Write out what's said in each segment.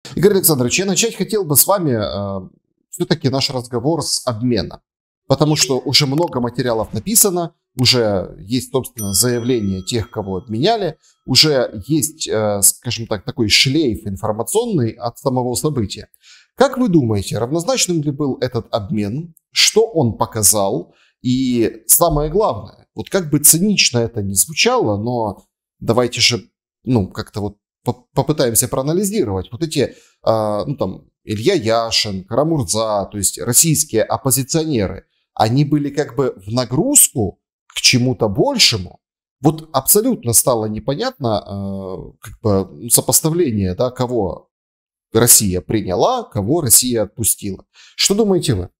Игорь Александрович, я начать хотел бы с вами все-таки наш разговор с обмена. Потому что уже много материалов написано, уже есть, собственно, заявления тех, кого обменяли, уже есть, скажем так, такой шлейф информационный от самого события. Как вы думаете, равнозначным ли был этот обмен? Что он показал? И самое главное, вот как бы цинично это ни звучало, но давайте же, как-то вот попытаемся проанализировать. Вот эти, Илья Яшин, Карамурза, то есть российские оппозиционеры, они были как бы в нагрузку к чему-то большему. Вот абсолютно стало непонятно сопоставление, да, кого Россия приняла, кого Россия отпустила. Что думаете вы?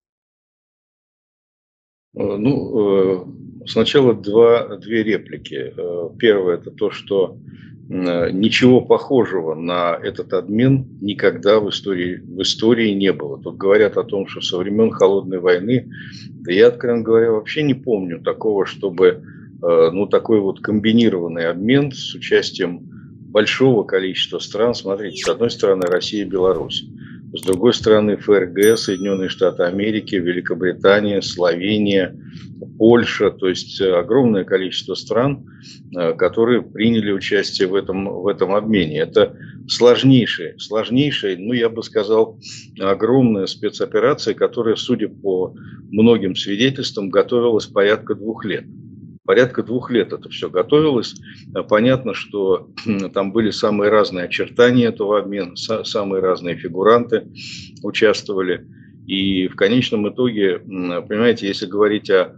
Сначала две реплики. Первое – это то, что ничего похожего на этот обмен никогда в истории не было. Тут говорят о том, что со времен Холодной войны, да я, откровенно говоря, вообще не помню такого, чтобы такой вот комбинированный обмен с участием большого количества стран. Смотрите, с одной стороны Россия и Беларусь. С другой стороны, ФРГ, Соединенные Штаты Америки, Великобритания, Словения, Польша. То есть огромное количество стран, которые приняли участие в этом обмене. Это сложнейшая, я бы сказал, огромная спецоперация, которая, судя по многим свидетельствам, готовилась порядка 2 лет. Порядка 2 лет это все готовилось. Понятно, что там были самые разные очертания этого обмена, самые разные фигуранты участвовали. И в конечном итоге, понимаете, если говорить о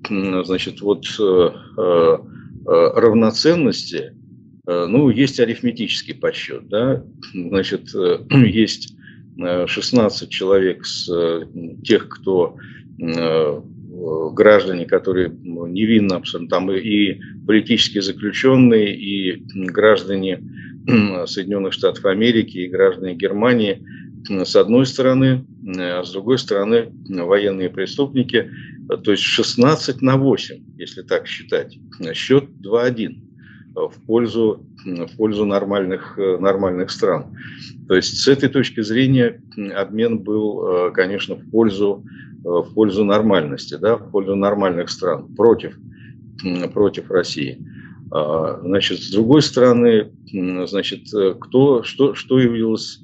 равноценности, есть арифметический подсчет. Да? Есть 16 человек с тех, кто граждане, которые невинно абсолютно, там и политические заключенные, и граждане Соединенных Штатов Америки, и граждане Германии, с одной стороны, а с другой стороны военные преступники, то есть 16-8, если так считать, счет 2-1 в пользу нормальных стран. То есть с этой точки зрения обмен был, конечно, в пользу нормальности, да, в пользу нормальных стран, против России. С другой стороны, что явилось,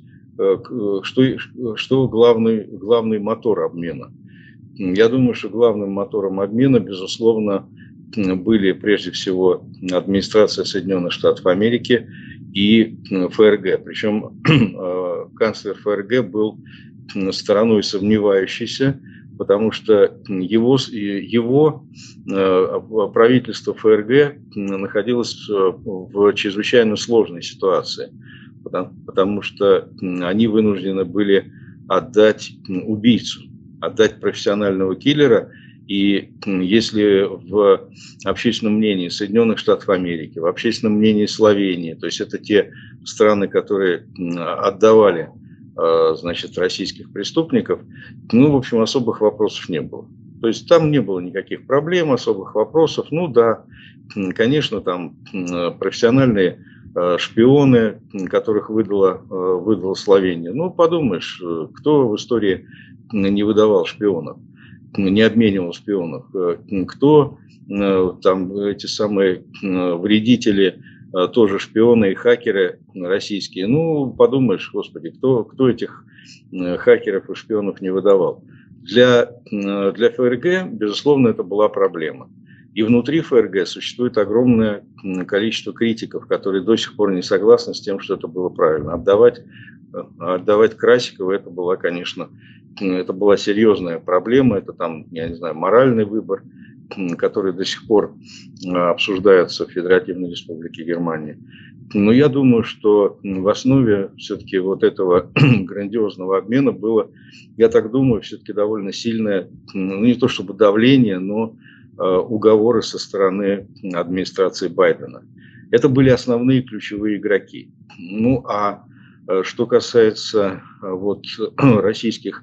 что главный мотор обмена? Я думаю, что главным мотором обмена, безусловно, были прежде всего администрация Соединенных Штатов Америки и ФРГ. Причем канцлер ФРГ был стороной сомневающейся, потому что его правительство ФРГ находилось в чрезвычайно сложной ситуации, потому что они вынуждены были отдать убийцу, отдать профессионального киллера. И если в общественном мнении Соединенных Штатов Америки, в общественном мнении Словении, то есть это те страны, которые отдавали российских преступников, в общем, особых вопросов не было. То есть там не было никаких проблем, особых вопросов. Конечно, там профессиональные шпионы, которых выдала Словения. Подумаешь, кто в истории не выдавал шпионов, не обменивал шпионов, кто там эти самые вредители, тоже шпионы и хакеры российские. Подумаешь, господи, кто этих хакеров и шпионов не выдавал. Для ФРГ, безусловно, это была проблема. И внутри ФРГ существует огромное количество критиков, которые до сих пор не согласны с тем, что это было правильно. Отдавать Красикова, это была, конечно, это была серьезная проблема, это моральный выбор, который до сих пор обсуждается в Федеративной Республике Германия. Но я думаю, что в основе все-таки вот этого грандиозного обмена было, я так думаю, все-таки довольно сильное, не то чтобы давление, но уговоры со стороны администрации Байдена. Это были основные ключевые игроки. Что касается российских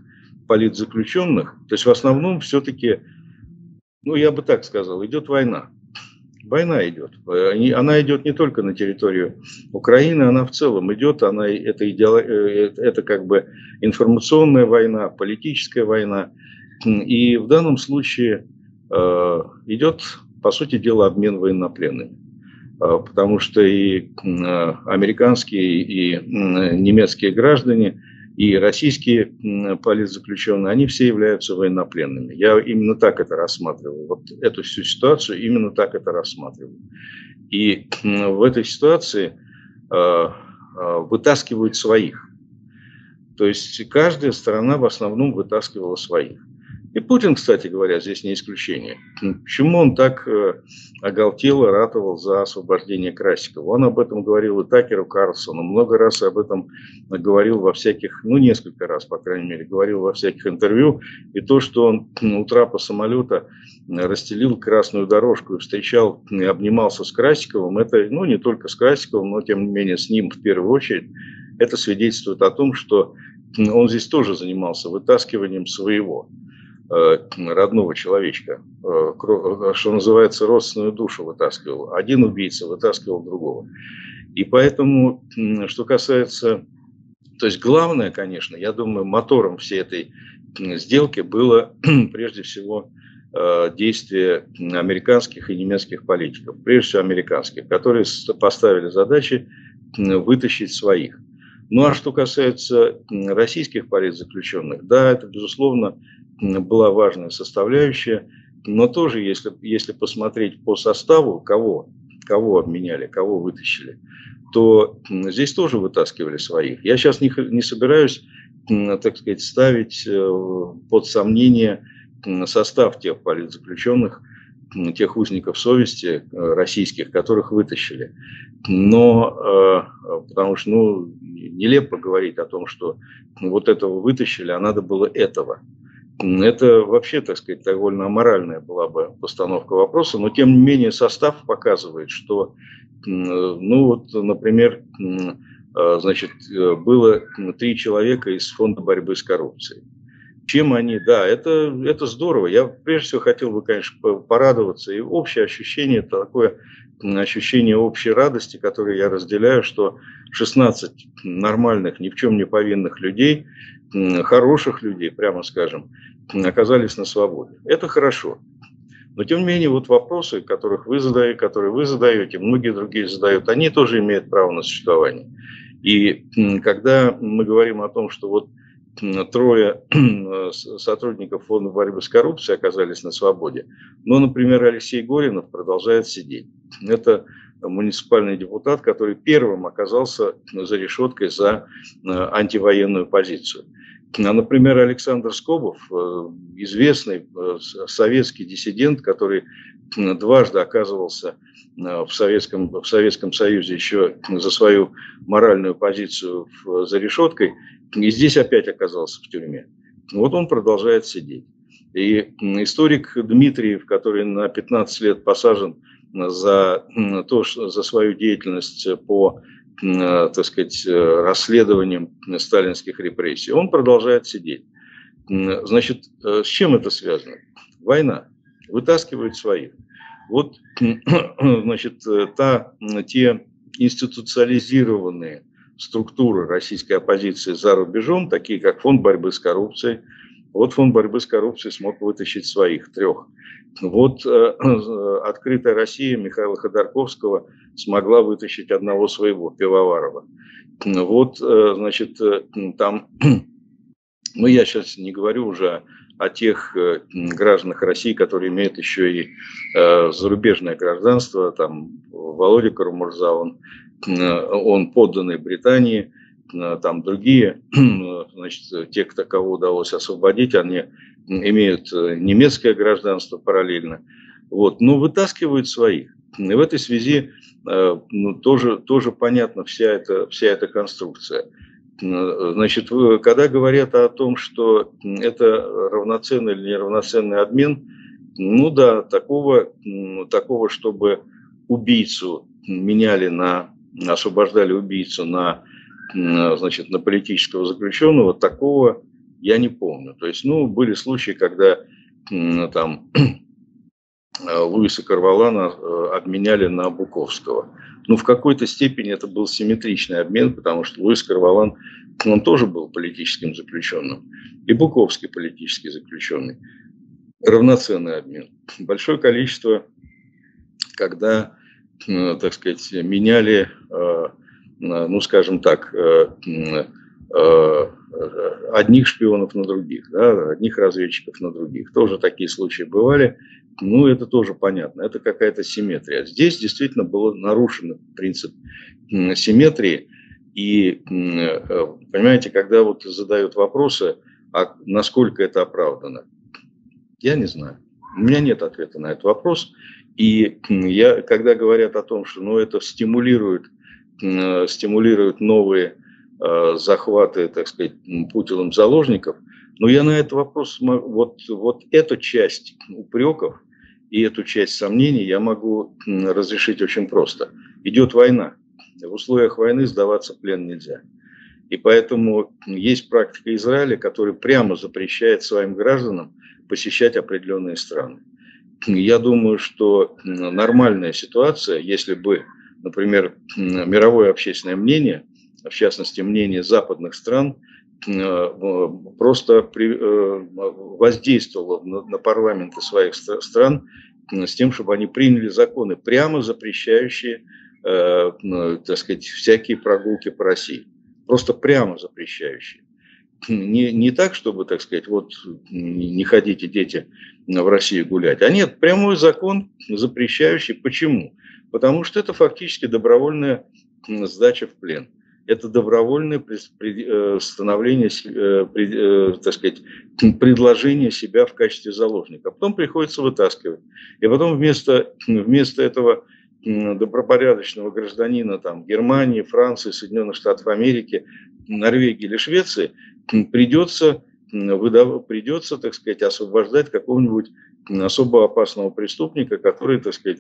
политзаключенных, то есть в основном все-таки, я бы так сказал, идет война. Война идет. Она идет не только на территорию Украины, она в целом идет. Это как бы информационная война, политическая война. И в данном случае идет, по сути дела, обмен военнопленными. Потому что и американские, и немецкие граждане, и российские политзаключенные, они все являются военнопленными. Я именно так это рассматриваю. Вот эту всю ситуацию именно так это рассматриваю. И в этой ситуации вытаскивают своих. То есть каждая сторона в основном вытаскивала своих. И Путин, кстати говоря, здесь не исключение. Почему он так оголтело ратовал за освобождение Красикова? Он об этом говорил и Такеру Карлсону, много раз об этом говорил во всяких, несколько раз, по крайней мере, говорил во всяких интервью. И то, что он у трапа самолета расстелил красную дорожку и встречал, и обнимался с Красиковым, это, не только с Красиковым, но тем не менее с ним в первую очередь, это свидетельствует о том, что он здесь тоже занимался вытаскиванием своего родного человечка, что называется, родственную душу вытаскивал. Один убийца вытаскивал другого. И поэтому, что касается... То есть главное, конечно, я думаю, мотором всей этой сделки было прежде всего действия американских и немецких политиков, прежде всего американских, которые поставили задачи вытащить своих. Ну а что касается российских политзаключенных, да, это, безусловно, была важная составляющая, но тоже, если посмотреть по составу, кого обменяли, кого вытащили, то здесь тоже вытаскивали своих. Я сейчас не собираюсь, так сказать, ставить под сомнение состав тех политзаключенных, тех узников совести российских, которых вытащили. Но, потому что, нелепо говорить о том, что вот этого вытащили, а надо было этого. Это вообще, так сказать, довольно аморальная была бы постановка вопроса, но тем не менее состав показывает, что, например, было 3 человека из Фонда борьбы с коррупцией. Чем они? Да, это здорово. Я прежде всего хотел бы, конечно, порадоваться. И общее ощущение, такое ощущение общей радости, которое я разделяю, что 16 нормальных, ни в чем не повинных людей, хороших людей, прямо скажем, оказались на свободе. Это хорошо. Но тем не менее, вот вопросы, которые вы задаете, многие другие задают, они тоже имеют право на существование. И когда мы говорим о том, что вот 3 сотрудников Фонда борьбы с коррупцией оказались на свободе, но, например, Алексей Горинов продолжает сидеть. Это муниципальный депутат, который первым оказался за решеткой за антивоенную позицию. А, например, Александр Скобов, известный советский диссидент, который дважды оказывался в Советском Союзе еще за свою моральную позицию за решеткой, и здесь опять оказался в тюрьме. Вот он продолжает сидеть. И историк Дмитриев, который на 15 лет посажен за свою деятельность по, так сказать, расследованиям сталинских репрессий, он продолжает сидеть. Значит, с чем это связано? Война. Вытаскивают своих. Вот, значит, те институциализированные структуры российской оппозиции за рубежом, такие как Фонд борьбы с коррупцией. Вот Фонд борьбы с коррупцией смог вытащить своих 3. Вот «Открытая Россия» Михаила Ходорковского смогла вытащить одного своего, Пивоварова. Вот, значит, там, я сейчас не говорю уже о тех гражданах России, которые имеют еще и зарубежное гражданство, там Володя Карамурза, он подданный Британии, там другие, значит, те, кого удалось освободить, они имеют немецкое гражданство параллельно, вот, но вытаскивают своих. И в этой связи тоже понятна вся эта конструкция. Значит, когда говорят о том, что это равноценный или неравноценный обмен, да, такого, чтобы убийцу освобождали убийцу на политического заключенного, такого я не помню. То есть, были случаи, когда там Луиса Корвалана обменяли на Буковского. Ну, в какой-то степени это был симметричный обмен, потому что Луис Корвалан, он тоже был политическим заключенным, и Буковский политический заключенный. Равноценный обмен. Большое количество, когда, так сказать, меняли, ну, скажем так, одних шпионов на других, да, одних разведчиков на других. Тоже такие случаи бывали. Ну, это тоже понятно. Это какая-то симметрия. Здесь действительно был нарушен принцип симметрии. И, понимаете, когда вот задают вопросы, а насколько это оправдано, я не знаю. У меня нет ответа на этот вопрос. И когда говорят о том, что ну, это стимулирует новые захваты, так сказать, Путиным заложников, но я на этот вопрос, вот эту часть упреков и эту часть сомнений я могу разрешить очень просто. Идет война. В условиях войны сдаваться в плен нельзя. И поэтому есть практика Израиля, который прямо запрещает своим гражданам посещать определенные страны. Я думаю, что нормальная ситуация, если бы, например, мировое общественное мнение, в частности, мнение западных стран, просто воздействовало на парламенты своих стран с тем, чтобы они приняли законы, прямо запрещающие, так сказать, всякие прогулки по России. Просто прямо запрещающие. Не так, чтобы, так сказать, вот не ходите, дети, в Россию гулять. А нет, прямой закон, запрещающий. Почему? Потому что это фактически добровольная сдача в плен. Это добровольное становление, так сказать, предложение себя в качестве заложника. А потом приходится вытаскивать. И потом вместо этого добропорядочного гражданина там, Германии, Франции, Соединенных Штатов Америки, Норвегии или Швеции придется, так сказать, освобождать какого-нибудь особо опасного преступника, который, так сказать,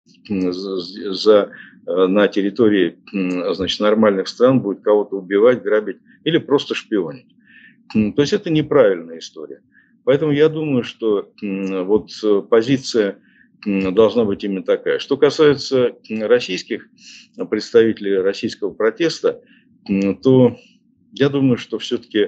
на территории, значит, нормальных стран будет кого-то убивать, грабить или просто шпионить. То есть это неправильная история. Поэтому я думаю, что вот позиция должна быть именно такая. Что касается российских представителей российского протеста, то я думаю, что все-таки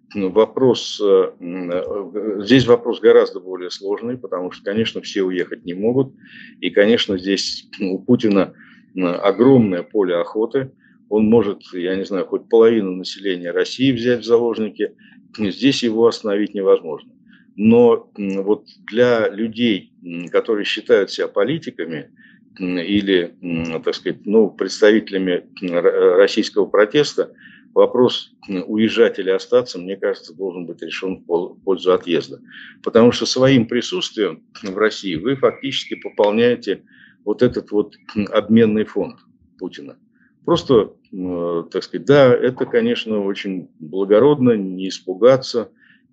здесь вопрос гораздо более сложный, потому что, конечно, все уехать не могут. И, конечно, здесь у Путина огромное поле охоты. Он может, я не знаю, хоть половину населения России взять в заложники. Здесь его остановить невозможно. Но вот для людей, которые считают себя политиками или, так сказать, представителями российского протеста, вопрос уезжать или остаться, мне кажется, должен быть решен в пользу отъезда. Потому что своим присутствием в России вы фактически пополняете вот этот вот обменный фонд Путина. Просто, так сказать, да, это, конечно, очень благородно, не испугаться,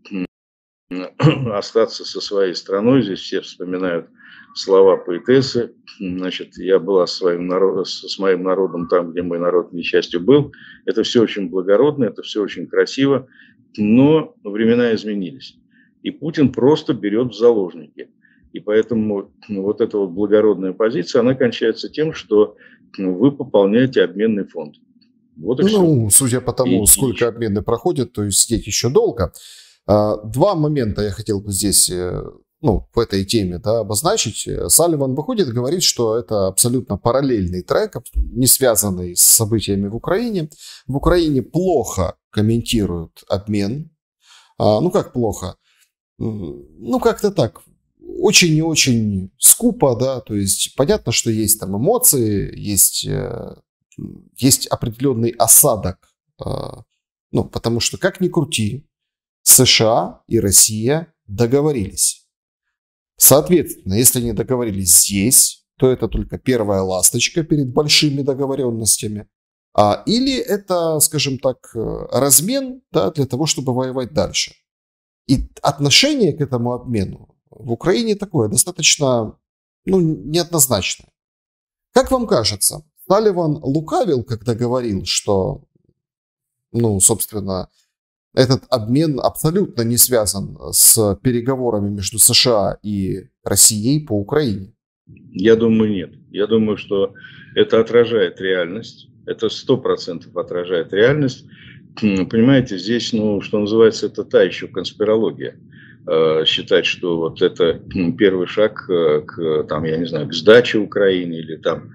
остаться со своей страной. Здесь все вспоминают слова поэтессы. Значит, я была с моим народом там, где мой народ несчастью был. Это все очень благородно, это все очень красиво, но времена изменились. И Путин просто берет в заложники. И поэтому вот эта вот благородная позиция, она кончается тем, что вы пополняете обменный фонд. Вот и все. Судя по тому, сколько обмены проходят, то есть сидеть еще долго. Два момента я хотел бы здесь, в этой теме, обозначить. Салливан выходит и говорит, что это абсолютно параллельный трек, не связанный с событиями в Украине. В Украине плохо комментируют обмен. Как плохо? Как-то так. Очень и очень скупо, то есть понятно, что есть там эмоции, есть определенный осадок, потому что, как ни крути, США и Россия договорились. Соответственно, если они договорились здесь, то это только первая ласточка перед большими договоренностями. Или это, скажем так, размен, для того, чтобы воевать дальше. И отношение к этому обмену в Украине такое достаточно, неоднозначное. Как вам кажется, Салливан лукавил, когда говорил, что, собственно, Этот обмен абсолютно не связан с переговорами между США и Россией по Украине. Я думаю, нет. Я думаю, что это отражает реальность. Это 100% отражает реальность. Понимаете, здесь, что называется, это та еще конспирология. Считать, что вот это первый шаг к, я не знаю, к сдаче Украины или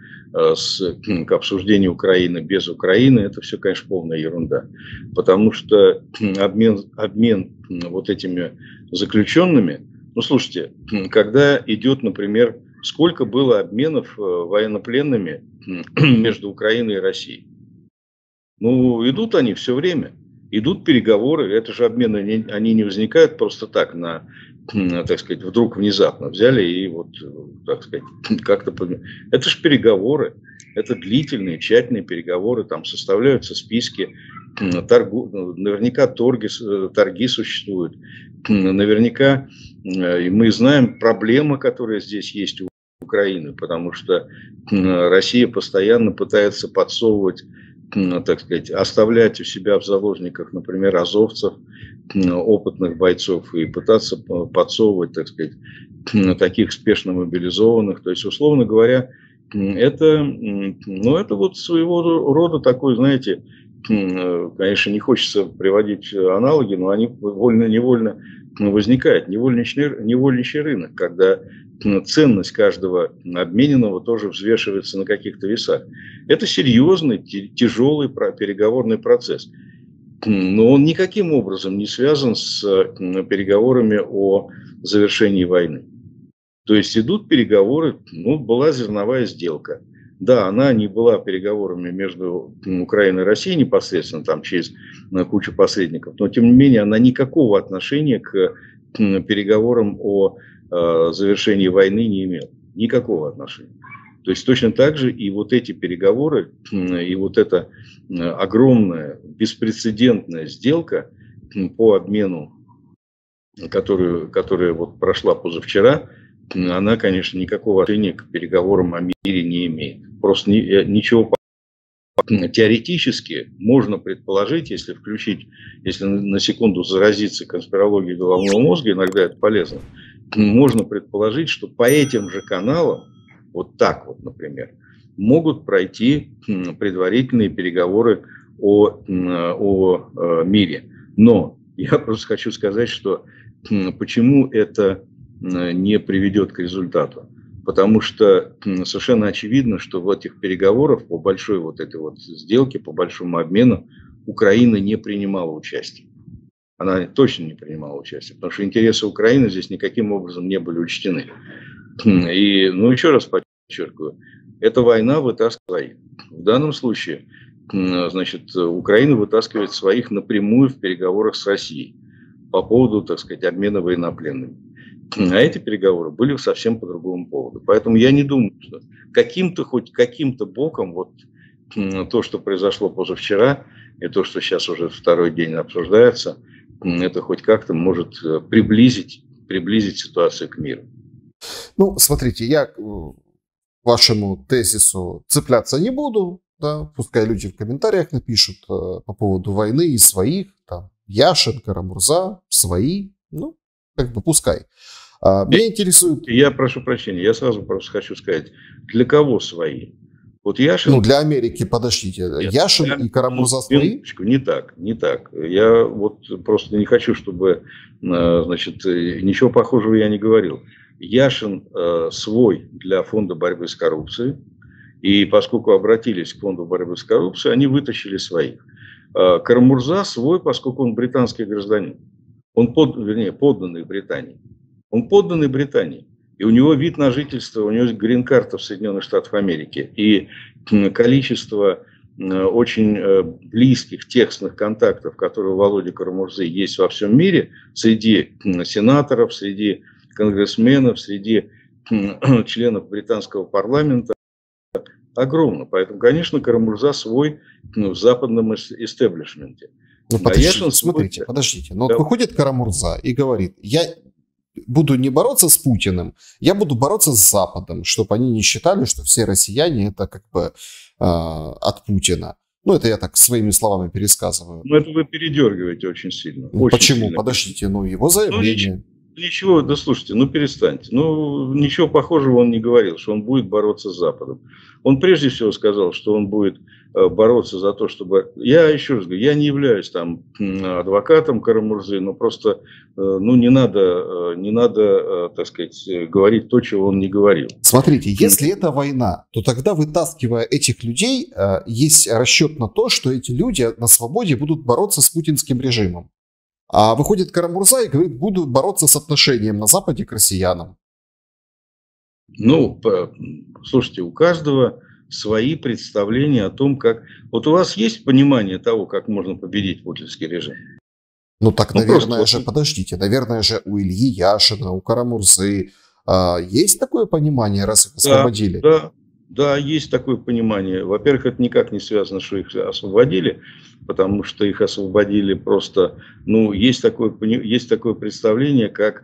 к обсуждению Украины без Украины, это все, конечно, полная ерунда. Потому что обмен вот этими заключенными, слушайте, когда идет, например, сколько было обменов военнопленными между Украиной и Россией? Идут они все время. Идут переговоры, это же обмены, они не возникают просто так, так сказать, вдруг внезапно взяли и так сказать, как-то... Это же переговоры, это длительные, тщательные переговоры, там составляются списки, наверняка торги существуют, наверняка мы знаем проблемы, которые здесь есть у Украины, потому что Россия постоянно пытается подсовывать, так сказать, оставлять у себя в заложниках, например, азовцев, опытных бойцов, и пытаться подсовывать, так сказать, таких спешно мобилизованных. То есть, условно говоря, это вот своего рода такой, знаете, конечно, не хочется приводить аналоги, но они вольно-невольно возникают. Невольничий рынок, когда ценность каждого обмененного тоже взвешивается на каких-то весах. Это серьезный, тяжелый переговорный процесс. Но он никаким образом не связан с переговорами о завершении войны. То есть идут переговоры, была зерновая сделка. Да, она не была переговорами между Украиной и Россией непосредственно, там через кучу посредников, но тем не менее она никакого отношения к переговорам о завершении войны не имела. Никакого отношения. То есть точно так же и вот эти переговоры, и вот эта огромная, беспрецедентная сделка по обмену, которая вот прошла позавчера, она, конечно, никакого отношения к переговорам о мире не имеет. Просто ничего. Теоретически можно предположить, если на секунду заразиться конспирологией головного мозга, иногда это полезно, можно предположить, что по этим же каналам, вот так вот, например, могут пройти предварительные переговоры о мире. Но я просто хочу сказать, что почему это не приведет к результату. Потому что совершенно очевидно, что в этих переговорах по большой вот этой вот сделке, по большому обмену, Украина не принимала участие. Она точно не принимала участие, потому что интересы Украины здесь никаким образом не были учтены. И, еще раз подчеркиваю, эта война вытаскивает своих. В данном случае, Украина вытаскивает своих напрямую в переговорах с Россией по поводу, так сказать, обмена военнопленными. А эти переговоры были совсем по другому поводу. Поэтому я не думаю, что хоть каким-то боком то, что произошло позавчера, и то, что сейчас уже второй день обсуждается, это хоть как-то может приблизить ситуацию к миру. Смотрите, я к вашему тезису цепляться не буду. Да? Пускай люди в комментариях напишут по поводу войны и своих. Там, Яшин, Карамурза, свои. Пускай. Меня интересует... Я прошу прощения, я сразу просто хочу сказать, для кого свои? Вот Яшин... для Америки, подождите. Нет, Яшин и Карамурза свои? Не так. Я просто не хочу, чтобы... ничего похожего я не говорил. Яшин свой для фонда борьбы с коррупцией. И поскольку обратились к фонду борьбы с коррупцией, они вытащили своих. Карамурза свой, поскольку он британский гражданин. Он подданный Британии. Он подданный Британии. И у него вид на жительство, у него грин-карта в Соединенных Штатах Америки. И количество очень близких текстных контактов, которые у Володи Карамурзы есть во всем мире, среди сенаторов, среди конгрессменов, среди членов британского парламента, огромно. Поэтому, конечно, Карамурза свой в западном истеблишменте. Подождите. Выходит Карамурза и говорит, я буду не бороться с Путиным, я буду бороться с Западом, чтобы они не считали, что все россияне это от Путина. Ну, это я так своими словами пересказываю. Ну, это вы передергиваете очень сильно. Очень Почему? сильно. Подождите, ну, его заявление. Ничего, да слушайте, ну перестаньте. Ну, ничего похожего он не говорил, что он будет бороться с Западом. Он прежде всего сказал, что он будет бороться за то, чтобы... Я еще раз говорю, я не являюсь там адвокатом Кара-Мурзы, но просто ну, не надо, так сказать, говорить то, чего он не говорил. Смотрите, если это война, то тогда, вытаскивая этих людей, есть расчет на то, что эти люди на свободе будут бороться с путинским режимом. А выходит Кара-Мурза и говорит, буду бороться с отношением на Западе к россиянам. Ну, слушайте, у каждого свои представления о том, как... Вот у вас есть понимание того, как можно победить путинский режим? Ну так, наверное же, подождите, наверное же у Ильи Яшина, у Кара-Мурзы есть такое понимание, раз их освободили? Да, есть такое понимание. Во-первых, это никак не связано, что их освободили, потому что их освободили просто... Ну, есть такое представление, как,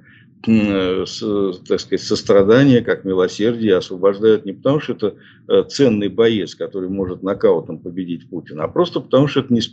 так сказать, сострадание, как милосердие освобождают не потому, что это ценный боец, который может нокаутом победить Путина, а просто потому, что это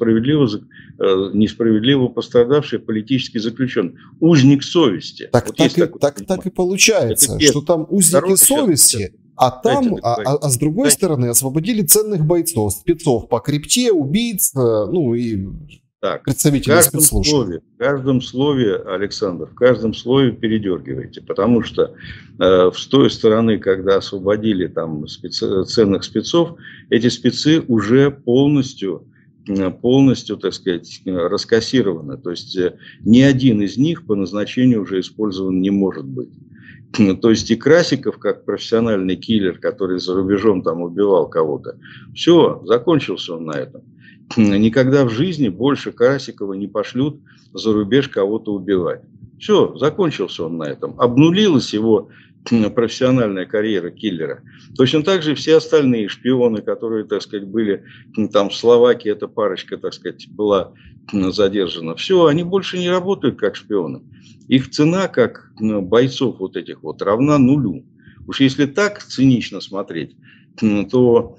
несправедливо пострадавший политический заключенный, узник совести. Так, вот так и получается, что там узники совести... А там, с другой стороны, освободили ценных бойцов, спецов по крипте, убийц, ну и представителей спецслужб. В каждом слове, Александр, в каждом слове передергиваете, потому что с той стороны, когда освободили там ценных спецов, эти спецы уже полностью, так сказать, раскассированы. То есть ни один из них по назначению уже использован не может быть. То есть и Красиков, как профессиональный киллер, который за рубежом там убивал кого-то, все, закончился он на этом. Никогда в жизни больше Красикова не пошлют за рубеж кого-то убивать. Все, закончился он на этом. Обнулилась его профессиональная карьера киллера. Точно так же все остальные шпионы, которые, так сказать, были там в Словакии, эта парочка, так сказать, была задержана. Все, они больше не работают как шпионы. Их цена, как бойцов вот этих вот, равна нулю. Уж если так цинично смотреть, то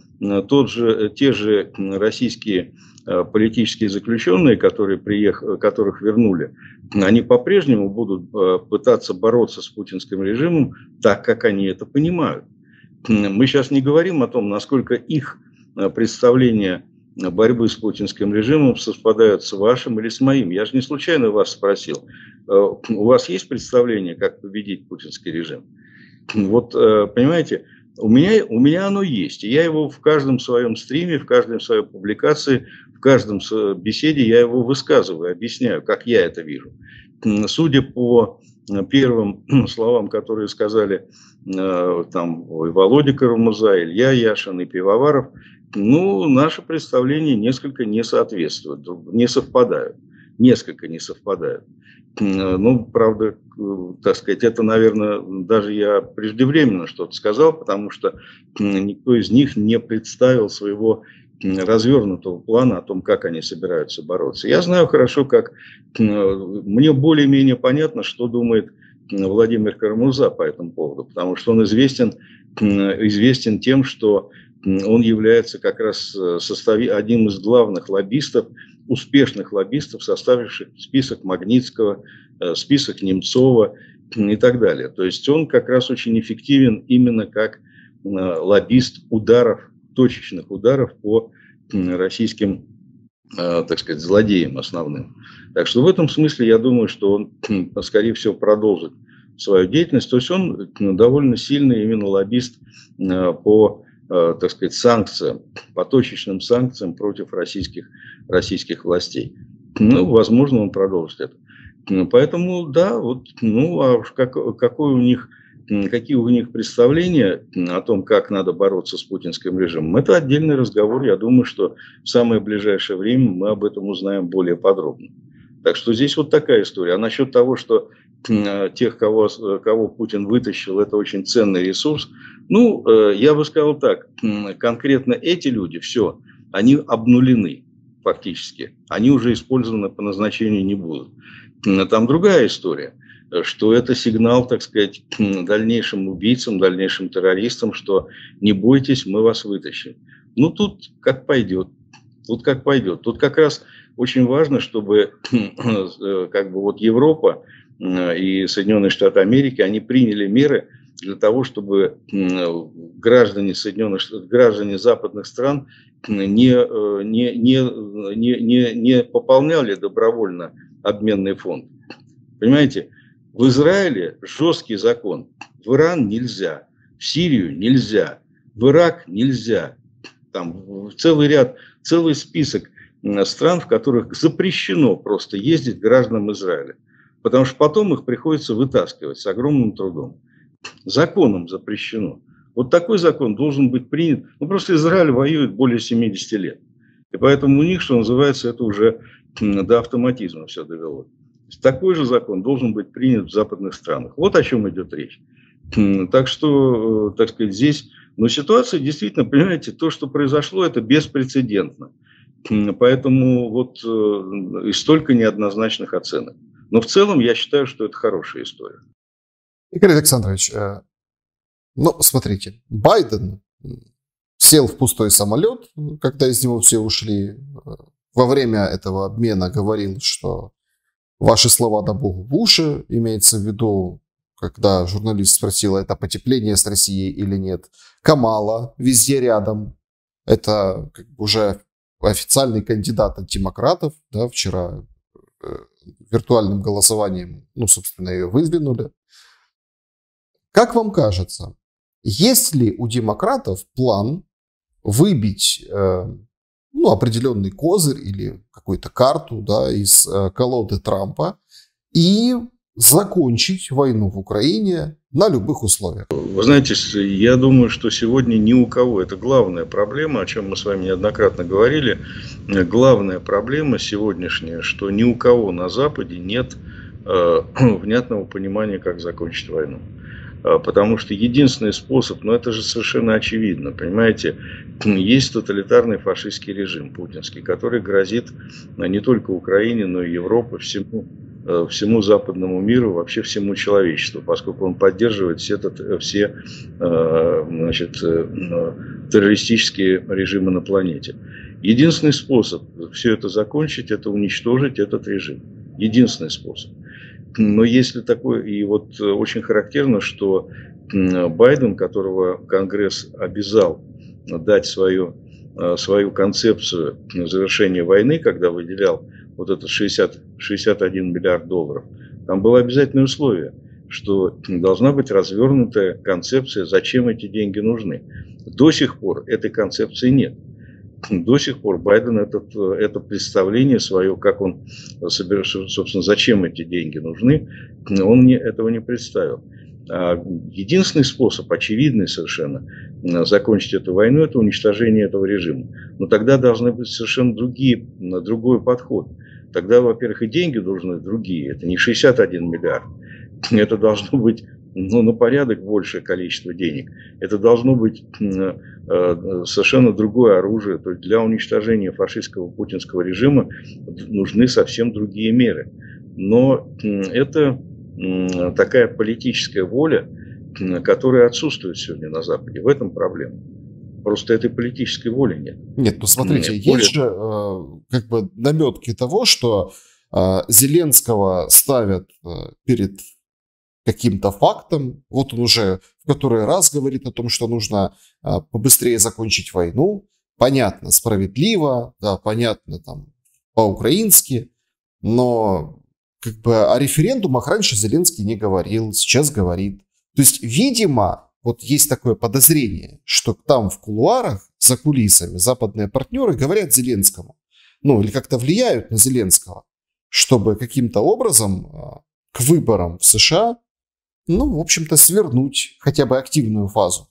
те же российские политические заключенные, которых вернули, они по-прежнему будут пытаться бороться с путинским режимом так, как они это понимают. Мы сейчас не говорим о том, насколько их представления борьбы с путинским режимом совпадают с вашим или с моим. Я же не случайно вас спросил. У вас есть представление, как победить путинский режим? Вот, понимаете, у меня оно есть. И я его в каждом своем стриме, в каждой своей публикации, в каждом беседе я его высказываю, объясняю, как я это вижу. Судя по первым словам, которые сказали там Володя Кара-Мурза, Илья Яшин и Пивоваров, ну, наши представления несколько не соответствуют, не совпадают. Несколько не совпадают. Ну, правда, так сказать, это, наверное, даже я преждевременно что-то сказал, потому что никто из них не представил своего развернутого плана о том, как они собираются бороться. Я знаю хорошо, как... Мне более-менее понятно, что думает Владимир Кара-Мурза по этому поводу, потому что он известен тем, что он является как раз одним из главных лоббистов, успешных лоббистов, составивших список Магнитского, список Немцова и так далее. То есть он как раз очень эффективен именно как лоббист точечных ударов по российским, так сказать, злодеям основным. Так что в этом смысле я думаю, что он, скорее всего, продолжит свою деятельность. То есть он довольно сильный именно лоббист по, так сказать, санкциям, по точечным санкциям против российских властей. Ну, возможно, он продолжит это. Поэтому, да, вот, ну, а уж какие у них представления о том, как надо бороться с путинским режимом, это отдельный разговор. Я думаю, что в самое ближайшее время мы об этом узнаем более подробно. Так что здесь вот такая история. А насчет того, что тех, кого Путин вытащил, это очень ценный ресурс, ну, я бы сказал так, конкретно эти люди, все, они обнулены фактически. Они уже использованы по назначению не будут. Там другая история, что это сигнал, так сказать, дальнейшим убийцам, дальнейшим террористам, что не бойтесь, мы вас вытащим. Ну, тут как пойдет. Тут как пойдет. Тут как раз очень важно, чтобы как бы вот Европа и Соединенные Штаты Америки, они приняли меры для того, чтобы граждане западных стран не пополняли добровольно обменный фонд. Понимаете, в Израиле жесткий закон. В Иран нельзя, в Сирию нельзя, в Ирак нельзя. Там целый список стран, в которых запрещено просто ездить гражданам Израиля. Потому что потом их приходится вытаскивать с огромным трудом. Законом запрещено. Вот такой закон должен быть принят. Ну, просто Израиль воюет более 70 лет. И поэтому у них, что называется, это уже до автоматизма все довело. Такой же закон должен быть принят в западных странах. Вот о чем идет речь. Так что, так сказать, здесь... Но ситуация действительно, понимаете, то, что произошло, это беспрецедентно. Поэтому вот и столько неоднозначных оценок. Но в целом я считаю, что это хорошая история. Игорь Александрович, ну, смотрите, Байден сел в пустой самолет, когда из него все ушли. Во время этого обмена говорил, что ваши слова да богу в уши, имеется в виду, когда журналист спросил, это потепление с Россией или нет. Камала везде рядом. Это как бы уже официальный кандидат от демократов. Да, вчера виртуальным голосованием, ну, собственно, ее выдвинули. Как вам кажется, есть ли у демократов план выбить определенный козырь или какую-то карту, да, из колоды Трампа и закончить войну в Украине на любых условиях? Вы знаете, я думаю, что сегодня ни у кого, это главная проблема, о чем мы с вами неоднократно говорили, главная проблема сегодняшняя, что ни у кого на Западе нет внятного понимания, как закончить войну. Потому что единственный способ, ну это же совершенно очевидно, понимаете, есть тоталитарный фашистский режим путинский, который грозит не только Украине, но и Европе, всему западному миру, вообще всему человечеству, поскольку он поддерживает все террористические режимы на планете. Единственный способ все это закончить, это уничтожить этот режим. Единственный способ. Но если такой, и вот очень характерно, что Байден, которого Конгресс обязал дать свою концепцию завершения войны, когда выделял вот этот 61 миллиард долларов, там было обязательное условие, что должна быть развернутая концепция, зачем эти деньги нужны. До сих пор этой концепции нет. До сих пор Байден это представление свое, как он соберет, собственно, зачем эти деньги нужны, он этого не представил. Единственный способ, очевидный совершенно, закончить эту войну, это уничтожение этого режима. Но тогда должны быть совершенно другой подход. Тогда, во-первых, и деньги должны быть другие. Это не 61 миллиард. Это должно быть на порядок большее количество денег. Это должно быть совершенно другое оружие. То есть для уничтожения фашистского путинского режима нужны совсем другие меры. Но это такая политическая воля, которая отсутствует сегодня на Западе. В этом проблема. Просто этой политической воли нет. Нет, ну смотрите, есть же как бы наметки того, что Зеленского ставят перед каким-то фактом. Вот он уже в который раз говорит о том, что нужно побыстрее закончить войну. Понятно, справедливо, да, понятно там по-украински, но как бы о референдумах раньше Зеленский не говорил, сейчас говорит. То есть, видимо, вот есть такое подозрение, что там в кулуарах, за кулисами, западные партнеры говорят Зеленскому, ну или как-то влияют на Зеленского, чтобы каким-то образом к выборам в США, ну, в общем-то, свернуть хотя бы активную фазу.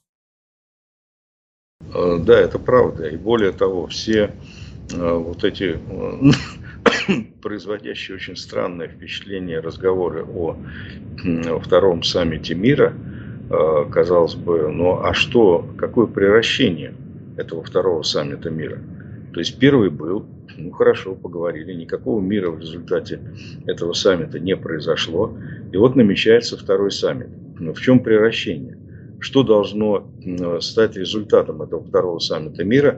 Да, это правда. И более того, все вот эти производящие очень странное впечатление разговоры о втором саммите мира, казалось бы, ну а что, какое превращение этого второго саммита мира? То есть первый был, ну хорошо, поговорили, никакого мира в результате этого саммита не произошло, и вот намечается второй саммит. Но в чем превращение? Что должно стать результатом этого второго саммита мира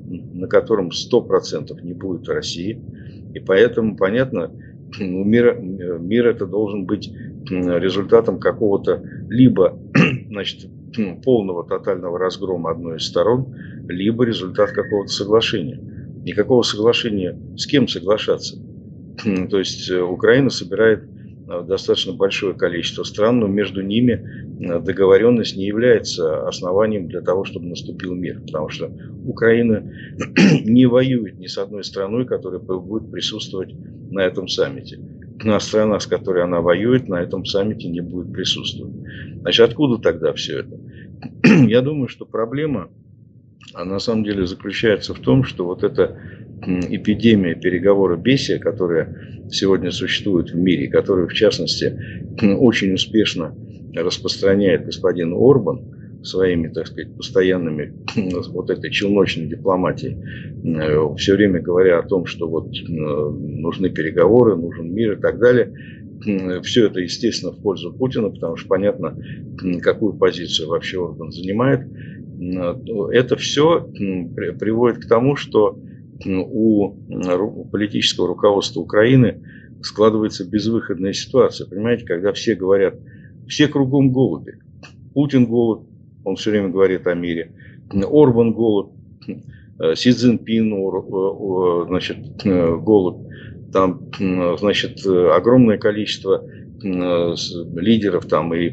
на котором 100% не будет России. И поэтому, понятно, мир это должен быть результатом какого-то либо, значит, полного тотального разгрома одной из сторон, либо результат какого-то соглашения. Никакого соглашения с кем соглашаться. То есть Украина собирает достаточно большое количество стран, но между ними договоренность не является основанием для того, чтобы наступил мир. Потому что Украина не воюет ни с одной страной, которая будет присутствовать на этом саммите. А страна, с которой она воюет, на этом саммите не будет присутствовать. Значит, откуда тогда все это? Я думаю, что проблема, на самом деле, заключается в том, что вот эта эпидемия переговоробесия, которая сегодня существует в мире, которую, в частности, очень успешно распространяет господин Орбан своими, так сказать, постоянными вот этой челночной дипломатией, все время говоря о том, что вот нужны переговоры, нужен мир и так далее. Все это, естественно, в пользу Путина, потому что понятно, какую позицию вообще Орбан занимает. Это все приводит к тому, что у политического руководства Украины складывается безвыходная ситуация. Понимаете, когда все говорят, все кругом голуби. Путин голубь, он все время говорит о мире. Орбан голубь, Си Цзиньпин, значит, голубь. Там, значит, огромное количество лидеров там и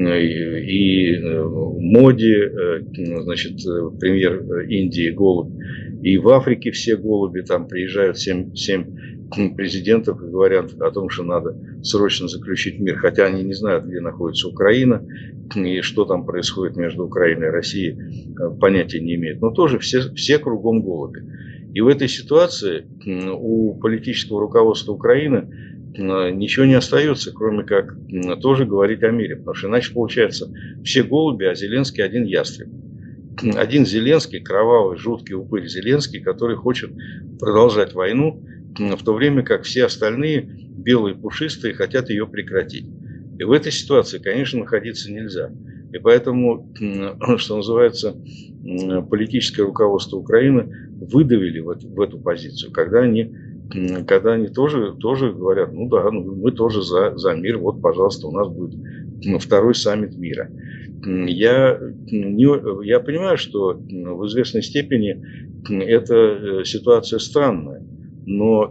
Моди, значит, премьер Индии голубь. И в Африке все голуби, там приезжают 7 президентов и говорят о том, что надо срочно заключить мир. Хотя они не знают, где находится Украина и что там происходит между Украиной и Россией, понятия не имеют. Но тоже все кругом голуби. И в этой ситуации у политического руководства Украины ничего не остается, кроме как тоже говорить о мире. Потому что иначе получается все голуби, а Зеленский один ястреб. Один Зеленский, кровавый, жуткий упырь Зеленский, который хочет продолжать войну, в то время как все остальные, белые пушистые, хотят ее прекратить. И в этой ситуации, конечно, находиться нельзя. И поэтому, что называется, политическое руководство Украины выдавили в эту позицию, когда они тоже говорят, ну да, мы тоже за мир, вот, пожалуйста, у нас будет второй саммит мира. Я понимаю, что в известной степени эта ситуация странная, но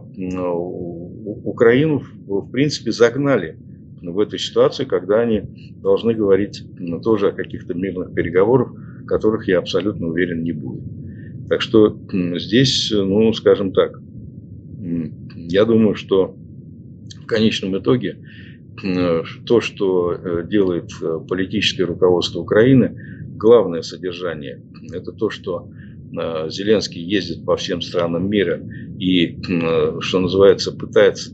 Украину, в принципе, загнали в эту ситуацию, когда они должны говорить тоже о каких-то мирных переговорах, которых, я абсолютно уверен, не будет. Так что здесь, ну, скажем так, я думаю, что в конечном итоге то, что делает политическое руководство Украины, главное содержание – это то, что Зеленский ездит по всем странам мира и, что называется, пытается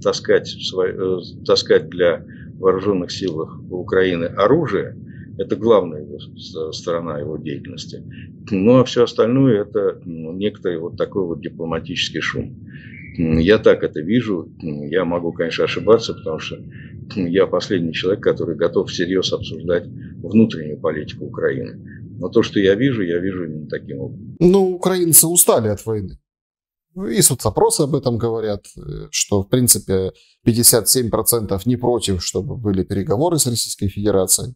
таскать для вооруженных сил Украины оружие. Это главная сторона его деятельности. Ну а все остальное – это некоторый вот такой вот дипломатический шум. Я так это вижу. Я могу, конечно, ошибаться, потому что я последний человек, который готов всерьез обсуждать внутреннюю политику Украины. Но то, что я вижу не таким образом. Ну, украинцы устали от войны. И соцопросы об этом говорят, что, в принципе, 57% не против, чтобы были переговоры с Российской Федерацией.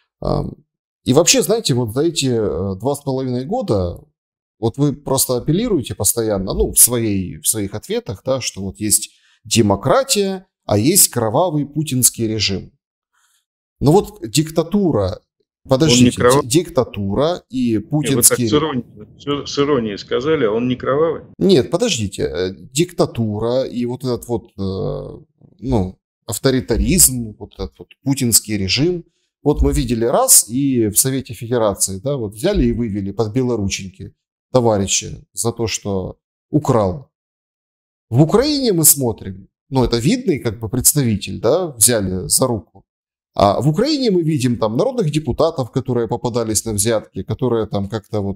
И вообще, знаете, вот за эти 2,5 года вот вы просто апеллируете постоянно, ну, в своих ответах, да, что вот есть демократия, а есть кровавый путинский режим. Но вот диктатура, подождите, диктатура и путинский... Вы так с иронией сказали, а он не кровавый? Нет, подождите, диктатура и вот этот вот, ну, авторитаризм, вот этот вот путинский режим, вот мы видели раз и в Совете Федерации, да, вот взяли и вывели под белорученьки товарища за то, что украл. В Украине мы смотрим, ну, это видный как бы представитель, да, взяли за руку. А в Украине мы видим там народных депутатов, которые попадались на взятки, которые там как-то вот...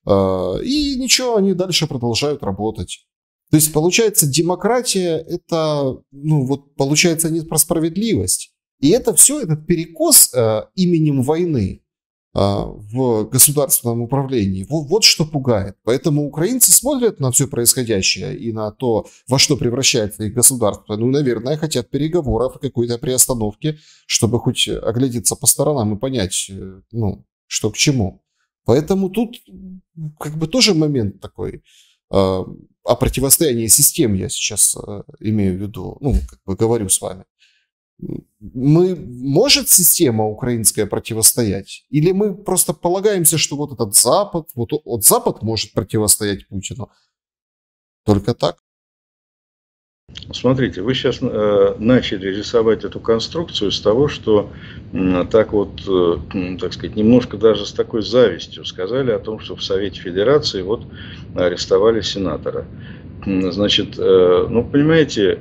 и ничего, они дальше продолжают работать. То есть, получается, демократия – это, ну, вот, получается, не про справедливость. И это все, этот перекос именем войны, в государственном управлении. Вот что пугает. Поэтому украинцы смотрят на все происходящее и на то, во что превращается их государство. Ну, наверное, хотят переговоров и какой-то приостановки, чтобы хоть оглядеться по сторонам и понять, ну, что к чему. Поэтому тут как бы тоже момент такой о противостоянии систем я сейчас имею в виду, ну, как бы говорю с вами. Может система украинская противостоять? Или мы просто полагаемся, что вот этот Запад, вот Запад может противостоять Путину? Только так? Смотрите, вы сейчас начали рисовать эту конструкцию с того, что так вот, так сказать, немножко даже с такой завистью сказали о том, что в Совете Федерации вот арестовали сенатора. Значит, ну, понимаете,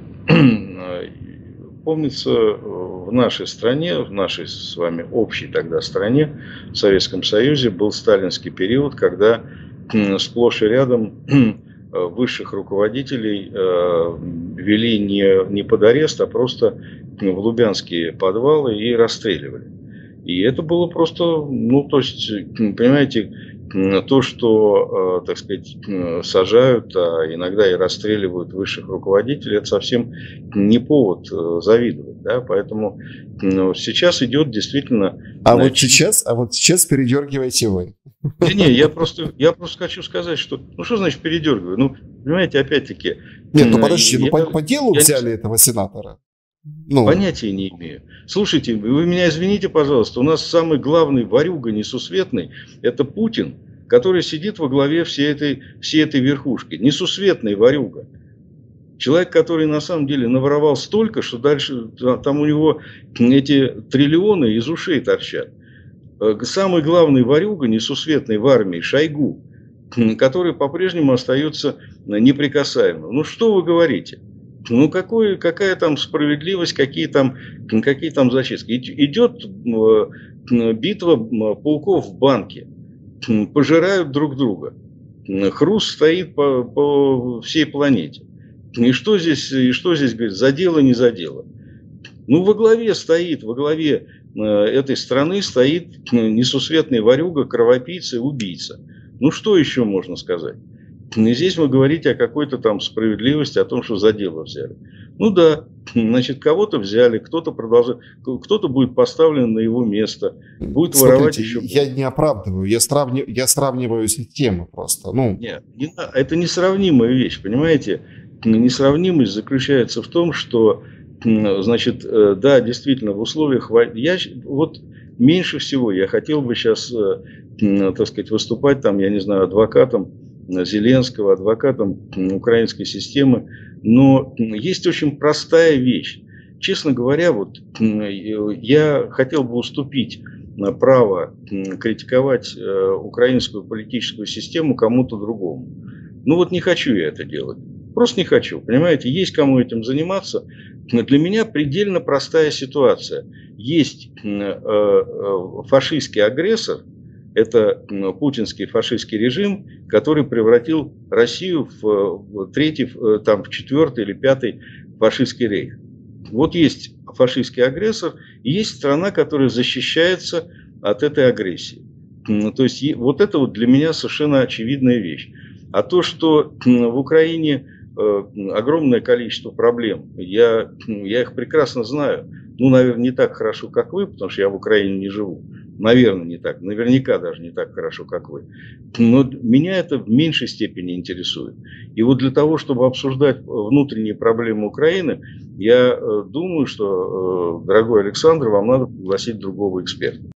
помнится, в нашей стране, в нашей с вами общей тогда стране, в Советском Союзе был сталинский период, когда сплошь и рядом высших руководителей вели не под арест, а просто в лубянские подвалы и расстреливали. И это было просто, ну, то есть, понимаете, то, что, так сказать, сажают, а иногда и расстреливают высших руководителей, это совсем не повод завидовать, да, поэтому сейчас идет действительно... А вот сейчас передергиваете вы. Не, я просто хочу сказать, что, ну, что значит передергиваю? Ну, понимаете, опять-таки... Нет, ну подождите, по делу взяли этого сенатора? Ну. Понятия не имею. Слушайте, вы меня извините, пожалуйста, у нас самый главный ворюга несусветный – это Путин, который сидит во главе всей этой верхушки. Несусветный ворюга. Человек, который на самом деле наворовал столько, что дальше там у него эти триллионы из ушей торчат. Самый главный ворюга несусветный в армии – Шойгу, который по-прежнему остается неприкасаемым. Ну что вы говорите? Ну, какая там справедливость, какие там зачистки. Идет битва пауков в банке. Пожирают друг друга. Хруст стоит по всей планете. И что здесь говорит, за дело, не за дело? Ну, во главе этой страны стоит несусветный ворюга, кровопийца и убийца. Ну, что еще можно сказать? И здесь вы говорите о какой-то там справедливости, о том, что за дело взяли. Ну да, значит, кого-то взяли, кто-то продолжает, кто-то будет поставлен на его место, будет воровать еще. Я не оправдываю, я сравниваю систему просто. Ну. Нет, это несравнимая вещь, понимаете? Несравнимость заключается в том, что, значит, да, действительно, в условиях войны, вот меньше всего я хотел бы сейчас, так сказать, выступать там, я не знаю, адвокатом Зеленского, адвокатом украинской системы, но есть очень простая вещь. Честно говоря, вот я хотел бы уступить право критиковать украинскую политическую систему кому-то другому. Ну вот не хочу я это делать. Просто не хочу. Понимаете, есть кому этим заниматься. Для меня предельно простая ситуация. Есть фашистский агрессор, это путинский фашистский режим, который превратил Россию в четвертый или пятый фашистский рейх. Вот есть фашистский агрессор, и есть страна, которая защищается от этой агрессии. То есть вот это вот для меня совершенно очевидная вещь. А то, что в Украине огромное количество проблем, я их прекрасно знаю. Ну, наверное, не так хорошо, как вы, потому что я в Украине не живу. Наверное, не так. Наверняка даже не так хорошо, как вы. Но меня это в меньшей степени интересует. И вот для того, чтобы обсуждать внутренние проблемы Украины, я думаю, что, дорогой Александр, вам надо пригласить другого эксперта.